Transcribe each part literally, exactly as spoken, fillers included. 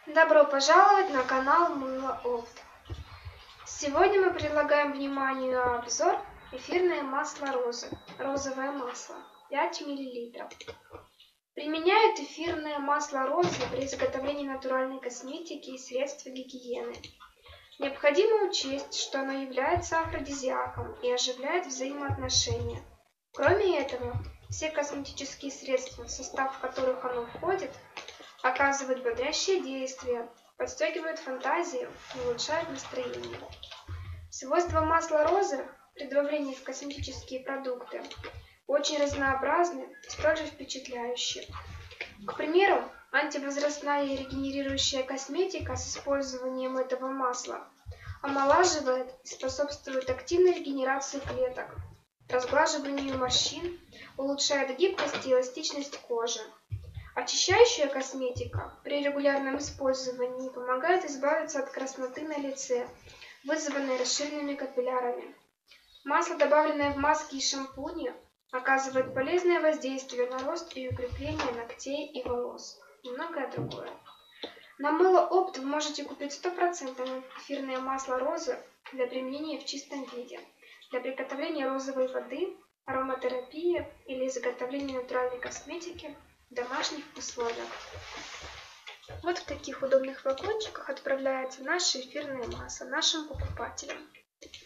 Добро пожаловать на канал Мыло Опт. Сегодня мы предлагаем вниманию обзор эфирное масло розы, розовое масло, пять миллилитров. Применяют эфирное масло розы при изготовлении натуральной косметики и средств гигиены. Необходимо учесть, что оно является афродизиаком и оживляет взаимоотношения. Кроме этого, все косметические средства, в состав которых оно входит, оказывают бодрящее действие, подстегивают фантазию и улучшают настроение. Свойства масла розы при добавлении в косметические продукты очень разнообразны и столь же впечатляющие. К примеру, антивозрастная и регенерирующая косметика с использованием этого масла омолаживает и способствует активной регенерации клеток, разглаживанию морщин, улучшает гибкость и эластичность кожи. Очищающая косметика при регулярном использовании помогает избавиться от красноты на лице, вызванной расширенными капиллярами. Масло, добавленное в маски и шампуни, оказывает полезное воздействие на рост и укрепление ногтей и волос, и многое другое. На Мыло Опт вы можете купить стопроцентное эфирное масло розы для применения в чистом виде, для приготовления розовой воды, ароматерапии или изготовления натуральной косметики в домашних условиях. Вот в таких удобных флакончиках отправляется наше эфирное масло нашим покупателям.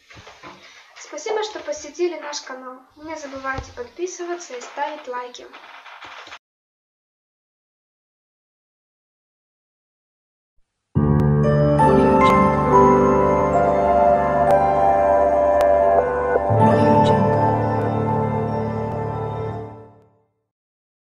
Спасибо, что посетили наш канал. Не забывайте подписываться и ставить лайки.